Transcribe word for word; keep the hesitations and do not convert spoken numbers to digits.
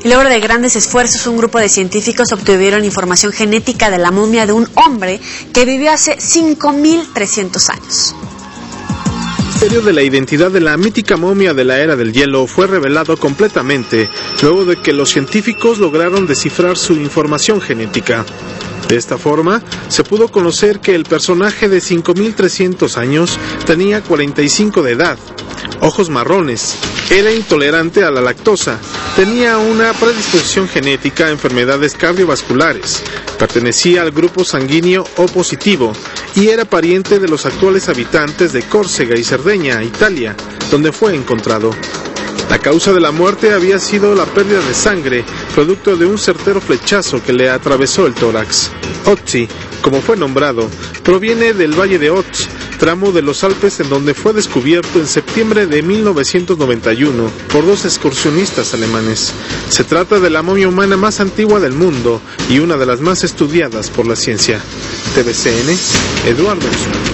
Y luego de grandes esfuerzos, un grupo de científicos obtuvieron información genética de la momia de un hombre que vivió hace cinco mil trescientos años. El misterio de la identidad de la mítica momia de la era del hielo fue revelado completamente luego de que los científicos lograron descifrar su información genética. De esta forma, se pudo conocer que el personaje de cinco mil trescientos años tenía cuarenta y cinco de edad, ojos marrones, era intolerante a la lactosa, tenía una predisposición genética a enfermedades cardiovasculares, pertenecía al grupo sanguíneo O positivo y era pariente de los actuales habitantes de Córcega y Cerdeña, Italia, donde fue encontrado. La causa de la muerte había sido la pérdida de sangre, producto de un certero flechazo que le atravesó el tórax. Ötzi, como fue nombrado, proviene del Valle de Ötz, tramo de los Alpes en donde fue descubierto en septiembre de mil novecientos noventa y uno por dos excursionistas alemanes. Se trata de la momia humana más antigua del mundo y una de las más estudiadas por la ciencia. T V C N, Eduardo Osuna.